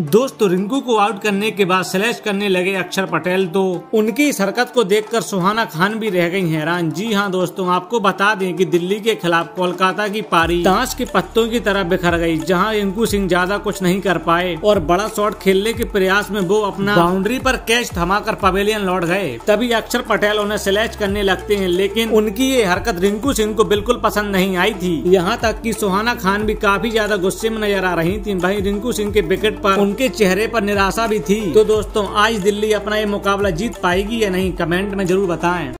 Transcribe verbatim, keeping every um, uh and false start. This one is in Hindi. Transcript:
दोस्तों रिंकू को आउट करने के बाद स्लैश करने लगे अक्षर पटेल, तो उनकी इस हरकत को देखकर सुहाना खान भी रह गई हैरान। जी हां दोस्तों, आपको बता दें कि दिल्ली के खिलाफ कोलकाता की पारी ताश के पत्तों की तरह बिखर गई, जहां रिंकू सिंह ज्यादा कुछ नहीं कर पाए और बड़ा शॉट खेलने के प्रयास में वो अपना बाउंड्री पर कैच थमाकर पवेलियन लौट गए। तभी अक्षर पटेल उन्हें स्लैश करने लगते हैं, लेकिन उनकी ये हरकत रिंकू सिंह को बिल्कुल पसंद नहीं आई थी। यहाँ तक कि सुहाना खान भी काफी ज्यादा गुस्से में नजर आ रही थी। वहीं रिंकू सिंह के विकेट पर उनके चेहरे पर निराशा भी थी। तो दोस्तों आज दिल्ली अपना ये मुकाबला जीत पाएगी या नहीं, कमेंट में जरूर बताएं।